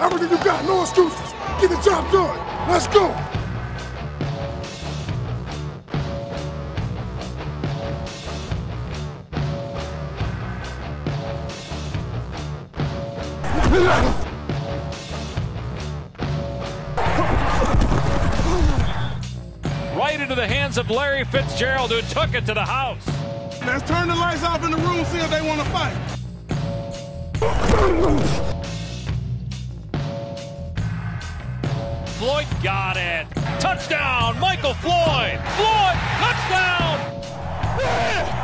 Everything you got, no excuses. Get the job done. Let's go. Right into the hands of Larry Fitzgerald, who took it to the house. Let's turn the lights off in the room, see if they want to fight. Floyd got it. Touchdown, Michael Floyd. Floyd, touchdown.